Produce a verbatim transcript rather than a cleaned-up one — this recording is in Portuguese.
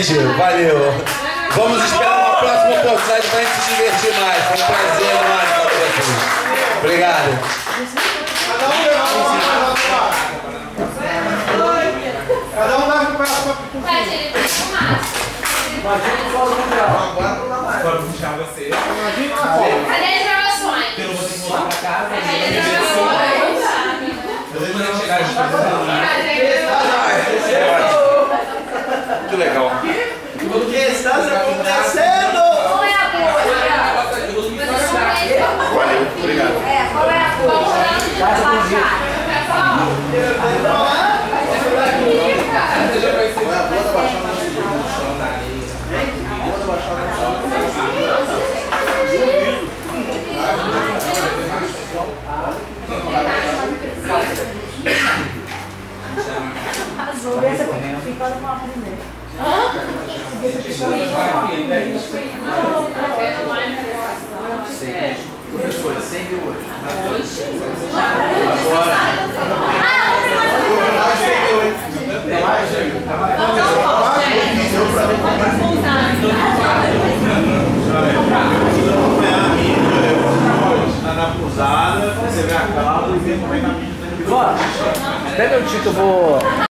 beijo, valeu. Vamos esperar uma próxima oportunidade pra gente se divertir mais. Foi um prazer enorme estar com vocês. Obrigado. Cada um vai para a Vai, gente, fumaça. Agora puxar você. Cadê as gravações? Eu não vou ter que voltar pra casa. Cadê as gravações? Eu devo chegar de Muito legal. O que está acontecendo? Qual é a boa? Valeu, obrigado. É, qual é a boa? Vamos lá no baixar. Azul, essa fica no mapa primeiro. Hã? Na pousada, você vê a calma e vê como é que a mídia tá indo. Até meu tio que eu vou...